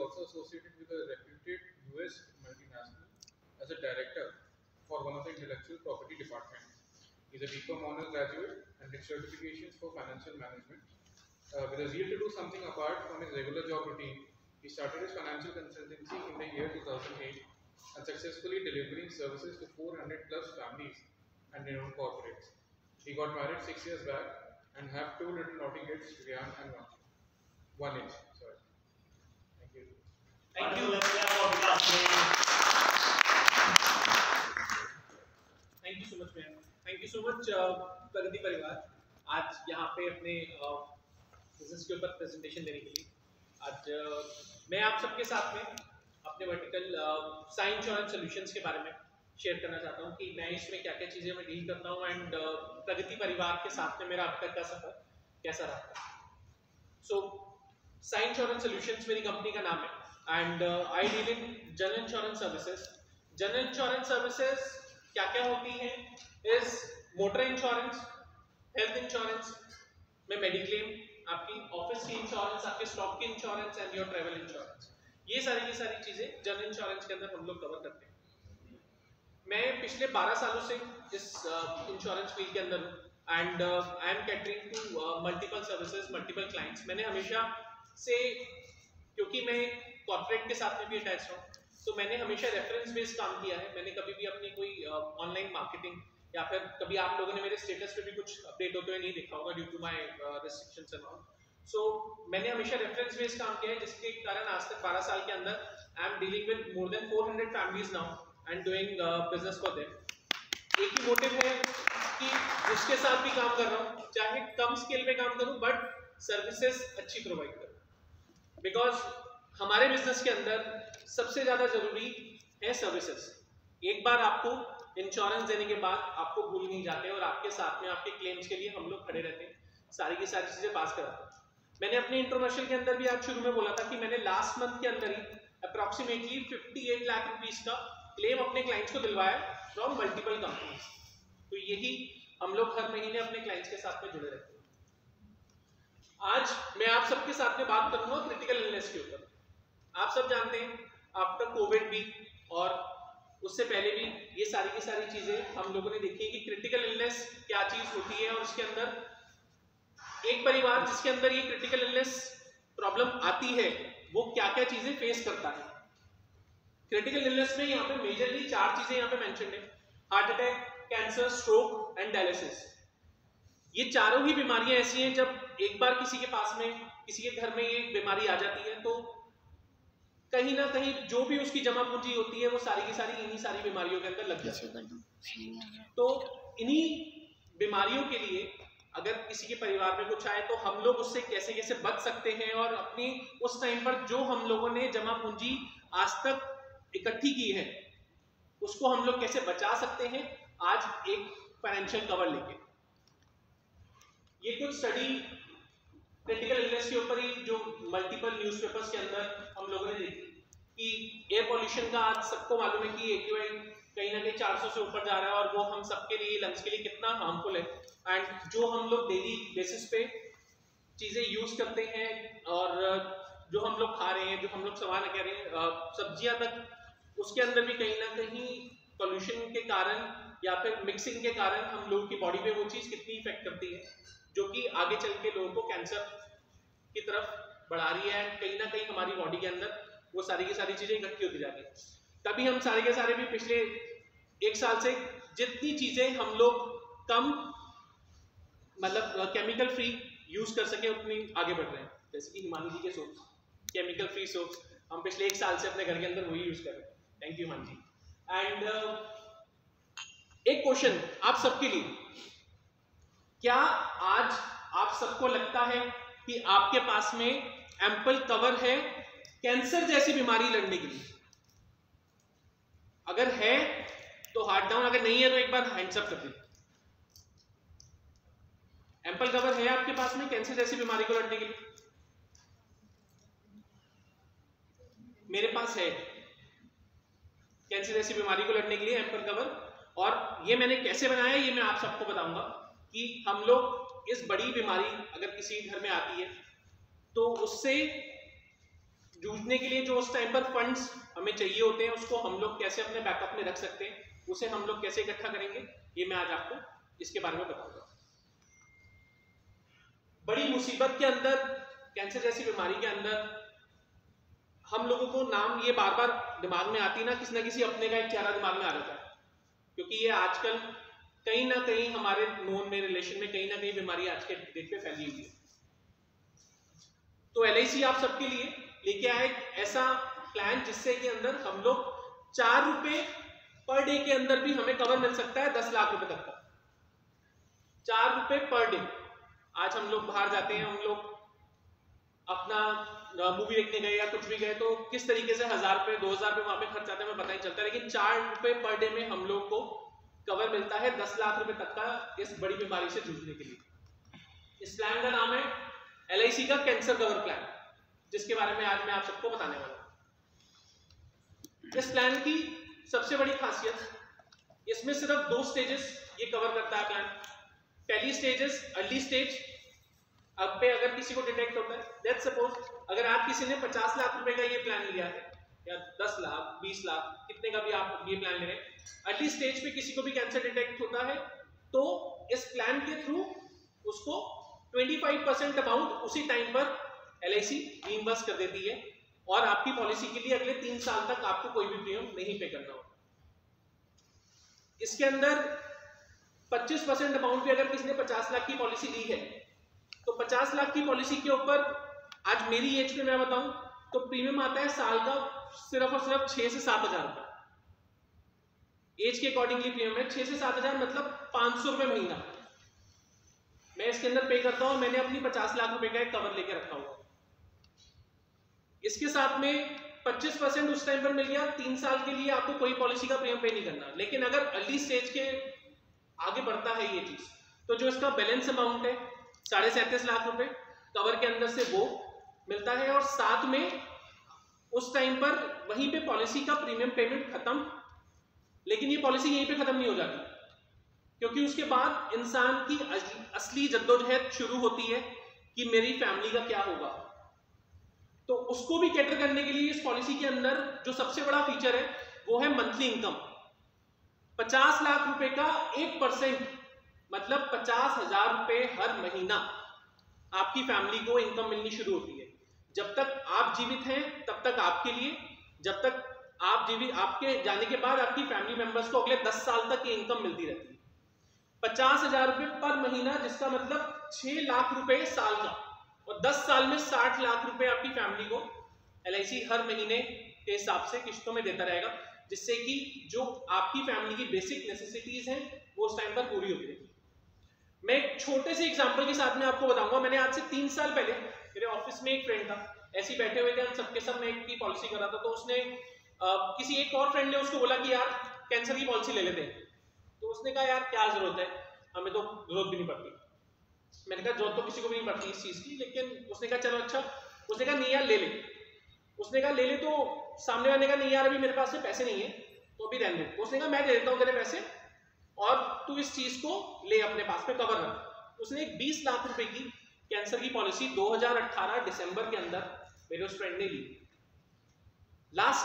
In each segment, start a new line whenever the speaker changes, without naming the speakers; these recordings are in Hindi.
also associated with a reputed US multinational as a director for one of the intellectual property department. He's a BCom honors graduate and did certifications for financial management. With a zeal to do something apart from his regular job routine, he started his financial consultancy in the year 2008 and successfully delivering services to 400 plus families and renowned corporates. He got married 6 years back and have two little naughty kids, Ryan and one age. Sorry. Thank you.
Thank you. Thank you so much, man. Thank you so much, प्रगति परिवार. आज यहाँ पे अपने बिजनेस के ऊपर प्रेजेंटेशन देने के लिए आज मैं आप सबके साथ में अपने वर्टिकल साइन इंश्योरेंस सॉल्यूशंस के बारे में शेयर करना चाहता हूँ कि मैं इसमें क्या क्या चीज़ें मैं डील करता हूँ एंड प्रगति परिवार के साथ में मेरा अब तक का सफर कैसा रहा. सो साइन इंश्योरेंस सॉल्यूशंस मेरी कंपनी का नाम है and I deal in general insurance services. General insurance services क्या क्या होती है is motor insurance, health insurance में मेडिक्लेम, आपकी ऑफिस की इंश्योरेंस, आपके स्टॉक की insurance and your travel insurance. ये सारी की सारी चीजें जनरल इंश्योरेंस के अंदर हम लोग कवर करते हैं. मैं पिछले 12 सालों से इस इंश्योरेंस फील्ड के अंदर हूँ and I am catering to multiple services, multiple clients. मैंने हमेशा से, क्योंकि मैं कॉर्पोरेट के साथ में भी अटैच हूँ, तो मैंने हमेशा रेफरेंस बेस्ड काम किया है. मैंने कभी भी अपनी कोई ऑनलाइन मार्केटिंग या फिर कभी आप लोगों ने मेरे स्टेटस पे भी कुछ अपडेट होते हुए नहीं देखा होगा due to my restrictions and all. So मैंने हमेशा रेफरेंस बेस्ड काम किया है, जिसके कारण आज तक 12 साल के अंदर I am dealing with more than 400 families now and doing business for them. एक ही मोटिव है कि जिसके साथ भी काम कर रहा हूँ, चाहे कम स्केल पे काम करूँ बट सर्विसेज अच्छी प्रोवाइड करूँ. बिकॉज हमारे बिजनेस के अंदर सबसे ज्यादा जरूरी है सर्विसेज. एक बार आपको इंश्योरेंस देने के बाद आपको भूल नहीं जाते और आपके साथ में आपके क्लेम्स के लिए हम लोग खड़े रहते हैं, सारी की सारी चीजें पास कराते हैं. मैंने अपने इंट्रोडक्शन के अंदर भी आज शुरू में बोला था कि मैंने लास्ट मंथ के अंदर ही अप्रॉक्सीमेटली 58 लाख रुपीस का क्लेम अपने क्लाइंट्स को दिलवाया फ्रॉम मल्टीपल कंपनीज. तो यही हम लोग हर महीने अपने क्लाइंट्स के साथ में जुड़े रहते हैं. आज मैं आप सबके साथ में बात करूंगा क्रिटिकल इलनेस के ऊपर. आप सब जानते हैं आफ्टर कोविड भी और उससे पहले भी ये सारी की सारी चीजें हम लोगों ने देखी कि क्रिटिकल इलनेस क्या चीज होती है और उसके अंदर एक परिवार जिसके अंदर ये क्रिटिकल इलनेस प्रॉब्लम आती है वो क्या क्या चीजें फेस करता है. क्रिटिकल इलनेस में यहाँ पे मेजरली 4 चीजें यहाँ पे मेंशन्ड है: heart attack, cancer, stroke and dialysis. ये चारों ही बीमारियां ऐसी हैं जब एक बार किसी के पास में, किसी के घर में ये बीमारी आ जाती है तो कहीं ना कहीं जो भी उसकी जमा पूंजी होती है वो सारी की सारी इन्हीं सारी बीमारियों के अंदर लग जाती है. तो इन्हीं बीमारियों के लिए अगर किसी के परिवार में कुछ आए तो हम लोग उससे कैसे कैसे बच सकते हैं और अपनी उस टाइम पर जो हम लोगों ने जमा पूंजी आज तक इकट्ठी की है उसको हम लोग कैसे बचा सकते हैं, आज एक फाइनेंशियल कवर लेके. ये कुछ स्टडी क्रिटिकल इलनेस के ऊपर ही जो मल्टीपल न्यूज़पेपर्स के अंदर हम लोगों ने देखी कि एयर पॉल्यूशन का आज सबको मालूम है कि AQI कहीं ना कहीं 400 से ऊपर जा रहा है और वो हम सबके लिए, लंग्स के लिए कितना हार्मफुल है. एंड जो हम लोग डेली बेसिस पे चीजें यूज करते हैं और जो हम लोग खा रहे हैं, जो हम लोग सामान कह रहे हैं, सब्जियां तक, उसके अंदर भी कहीं ना कहीं पॉल्यूशन के कारण या फिर मिक्सिंग के कारण हम लोगों की बॉडी पे वो चीज कितनी इफेक्ट करती है, जो कि आगे चल के लोगों को कैंसर की तरफ बढ़ा रही है. एंड कहीं ना कहीं हमारी बॉडी के अंदर वो सारी की सारी चीजें इकट्ठी होती जा रही है. तभी हम सारे के सारे भी पिछले 1 साल से जितनी चीजें हम लोग कम मतलब केमिकल फ्री यूज कर सके उतनी आगे बढ़ रहे हैं. जैसे कि हिमानी जी के सोप्स, केमिकल फ्री सोप्स, हम पिछले 1 साल से अपने घर के अंदर वही यूज कर रहे हैं. Thank you Himani ji. And एक क्वेश्चन आप सबके लिए, क्या आज आप सबको लगता है कि आपके पास में एम्पल कवर है कैंसर जैसी बीमारी लड़ने के लिए? अगर है तो हार्ट डाउन, अगर नहीं है तो एक बार हैंड्स अप कर दीजिए. एम्पल कवर है आपके पास में कैंसर जैसी बीमारी को लड़ने के लिए? मेरे पास है कैंसर जैसी बीमारी को लड़ने के लिए एम्पल कवर. और ये मैंने कैसे बनाया ये मैं आप सबको बताऊंगा कि हम लोग इस बड़ी बीमारी अगर किसी घर में आती है तो उससे जूझने के लिए जो उस टाइम पर फंड्स हमें चाहिए होते हैं उसको हम लोग कैसे अपने बैकअप में रख सकते हैं, उसे हम लोग कैसे इकट्ठा करेंगे, ये मैं आज आपको इसके बारे में बताऊंगा। बड़ी मुसीबत के अंदर, कैंसर जैसी बीमारी के अंदर हम लोगों को नाम ये बार बार दिमाग में आती ना किसी अपने का एक चेहरा दिमाग में आ जाता है, क्योंकि ये आजकल कहीं ना कहीं हमारे नोन में, रिलेशन में कहीं ना कहीं बीमारी आज के डेट पे फैली हुई है। तो LIC आप सबके लिए लेके आए ऐसा प्लान जिससे कि अंदर हम लोग 4 रुपए पर डे के अंदर भी हमें कवर मिल सकता है 10 लाख रुपए तक का। 4 रुपए पर डे। आज हम लोग बाहर जाते हैं, हम लोग अपना मूवी देखने गए या कुछ भी गए तो किस तरीके से 1000 रुपए 2000 रुपए वहां पे खर्च आते हैं हमें पता ही चलता है, लेकिन 4 रुपए पर डे में हम लोग को कवर मिलता है 10 लाख रुपए तक का इस बड़ी बीमारी से जूझने के लिए। इस प्लान का नाम है LIC का कैंसर कवर प्लान, जिसके बारे में आज मैं आप सबको बताने वाला हूं। इस प्लान की सबसे बड़ी खासियत, इसमें सिर्फ 2 स्टेजेस ये कवर करता है प्लान। पहली स्टेजेस अर्ली स्टेज, अब पे अगर किसी को डिटेक्ट होता है, लेट्स सपोज अगर आप किसी ने 50 लाख रुपए का ये प्लान लिया है या 10 लाख 20 लाख कितने का भी आप ये प्लान ले रहे हैं, अर्ली स्टेज पे किसी को भी कैंसर डिटेक्ट होता है तो इस प्लान के थ्रू उसको 25% अमाउंट उसी टाइम पर LIC रीइंबर्स कर देती है और आपकी पॉलिसी के लिए अगले 3 साल तक आपको कोई भी प्रीमियम नहीं पे करना होगा। इसके अंदर 25% अमाउंट भी अगर किसी ने 50 लाख की पॉलिसी ली है तो 50 लाख की पॉलिसी के ऊपर आज मेरी एज पे मैं बताऊं तो प्रीमियम आता है साल का सिर्फ और सिर्फ 6 से 7 हजार रुपए। एज के अकॉर्डिंगली प्रीमियम है 6 से 7 हजार, मतलब 500 रुपए महीना मैं इसके अंदर पे करता हूं। मैंने अपनी 50 लाख रुपए का एक कवर लेके रखा हुआ। इसके साथ में 25% उस टाइम पर मिल गया, 3 साल के लिए आपको कोई पॉलिसी का प्रीमियम पे नहीं करना। लेकिन अगर अर्ली स्टेज के आगे बढ़ता है ये चीज तो जो इसका बैलेंस अमाउंट है 37.5 लाख रुपए कवर के अंदर से वो मिलता है और साथ में उस टाइम पर वहीं पे पॉलिसी का प्रीमियम पेमेंट खत्म। लेकिन ये पॉलिसी यहीं पे खत्म नहीं हो जाती, क्योंकि उसके बाद इंसान की असली जद्दोजहद शुरू होती है कि मेरी फैमिली का क्या होगा। तो उसको भी कैटर करने के लिए इस पॉलिसी के अंदर जो सबसे बड़ा फीचर है वो है मंथली इनकम। 50 लाख रुपए का 1% मतलब 50,000 रुपए हर महीना आपकी फैमिली को इनकम मिलनी शुरू होती है। जब तक आप जीवित हैं तब तक आपके लिए, जब तक आप जीवित, आपके जाने के बाद आपकी फैमिली मेंबर्स को अगले 10 साल तक ये इनकम मिलती रहती है। 50,000 रुपए पर महीना, जिसका मतलब 6 लाख रुपए साल का, और 10 साल में 60 लाख रुपए आपकी फैमिली को LIC हर महीने के हिसाब से किस्तों में देता रहेगा, जिससे कि जो आपकी फैमिली की बेसिक नेसेसिटीज हैं वो उस टाइम पर पूरी होती रहेगी। मैं एक छोटे से एग्जांपल के साथ में आपको बताऊंगा। मैंने आज से 3 साल पहले मेरे ऑफिस में एक फ्रेंड था, ऐसे बैठे हुए थे हम सबके सब, मैं एक की पॉलिसी कर रहा था। तो उसने किसी एक और फ्रेंड ने उसको बोला कि यार कैंसर की पॉलिसी ले लेते हैं। तो उसने कहा यार क्या जरूरत है, हमें तो जरूरत भी नहीं पड़ती। मैंने कहा जरूरत तो किसी को भी नहीं पड़ती इस चीज की, लेकिन उसने कहा चलो अच्छा। उसने कहा नहीं यार ले ले। उसने कहा ले ले, तो सामने वाले का नहीं यार अभी मेरे पास में पैसे नहीं है तो अभी रहने दे। उसने कहा मैं दे देता हूँ तेरे पैसे और तू इस चीज को ले अपने पास में कवर रख। उसने एक 20 लाख रुपए की कैंसर की पॉलिसी 2018 दिसंबर के अंदर मेरे उस फ्रेंड ने ली। लास्ट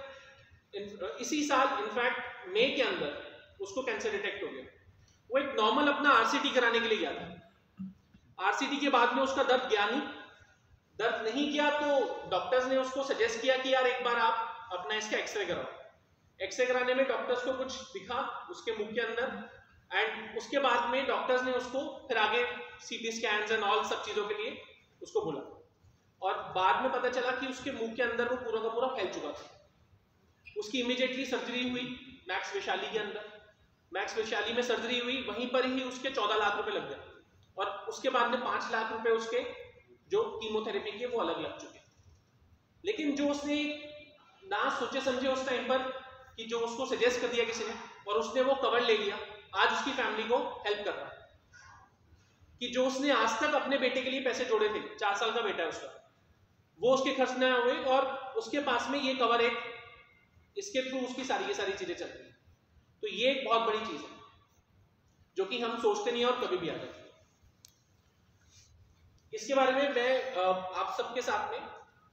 ईयर इसी साल इनफैक्ट मई के अंदर उसको कैंसर डिटेक्ट हो गया। वो एक नॉर्मल अपना RCT कराने के लिए गया था। RCT के बाद में उसका दर्द गया नहीं। दर्द नहीं गया तो डॉक्टर्स ने उसको सजेस्ट किया कि यार एक बार आप अपना इसका एक्सरे कराओ। एक्सरे कराने में डॉक्टर्स को कुछ दिखा उसके मुंह के अंदर, एंड उसके बाद में डॉक्टर्स ने उसको फिर आगे CT स्कैन्स एंड ऑल सब चीजों के लिए उसको बोला। और बाद में पता चला कि उसके मुंह के अंदर वो पूरा का पूरा फैल चुका था। उसकी इमीडिएटली सर्जरी हुई मैक्स वैशाली के अंदर। मैक्स वैशाली में सर्जरी हुई, वहीं पर ही उसके 14 लाख रुपए लग गए और उसके बाद में 5 लाख रुपए उसके जो कीमोथेरेपी के वो अलग लग चुके। लेकिन जो उसने ना सोचे समझे उस टाइम पर कि जो उसको सजेस्ट कर दिया किसी ने और उसने वो कवर ले लिया, आज उसकी फैमिली को हेल्प कर रहा है। कि जो उसने आज तक अपने बेटे के लिए पैसे जोड़े थे, 4 साल का बेटा है उसका, वो उसके खर्च न हुए और उसके पास में ये कवर है, इसके थ्रू उसकी सारी की सारी चीजें चल रही है। तो ये एक बहुत बड़ी चीज है जो कि हम सोचते नहीं और कभी भी आ जाती है। इसके बारे में मैं आप सबके साथ में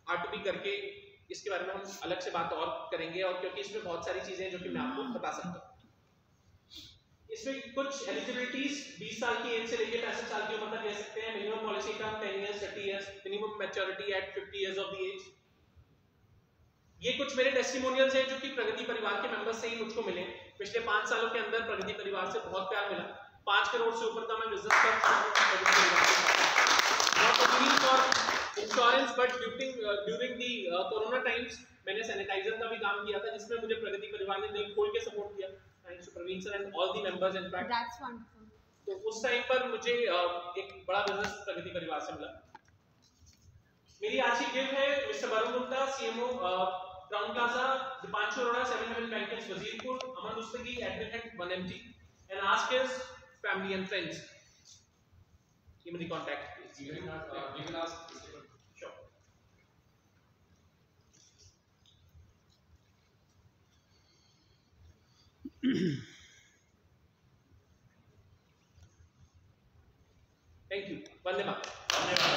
R2P करके इसके बारे में हम अलग से बात और करेंगे, और क्योंकि इसमें बहुत सारी चीजें हैं जो कि मैं आपको बता सकता हूँ। इसमें कुछ एलिजिबिलिटीज 20 साल की एज से लेकर 65 साल की उम्र तक ले सकते हैं। Minimum policy term 10 years, 30 years, minimum maturity at 50 years of the age. ये कुछ मेरे टेस्टिमोनियल्स हैं जो कि प्रगति परिवार के मेंबर्स से ही मुझको मिले। पिछले 5 सालों के अंदर प्रगति परिवार से बहुत प्यार मिला। 5 करोड़ से ऊपर का मैं बिजनेस कर चुका हूं प्रगति परिवार के साथ। Not only for insurance but during the corona times मैंने सैनिटाइजर का भी काम किया था, जिसमें मुझे प्रगति परिवार ने दिल खोल के सपोर्ट किया। Thanks to Praveen sir and all the members in fact.
That's wonderful.
तो उस टाइम पर मुझे एक बड़ा बिजनेस प्रगति परिवार से मिला। मेरी आज की गिफ्ट है mister Varun Gupta, CMO Crowne Plaza, Deepanshu Arora, 7 Heaven Banquets, Wazirpur, Aman Mustaki, admin head 1MG, and ask his family and friends. Give me the contact, please.
You can ask.
Sure. Thank you. Vande Mataram.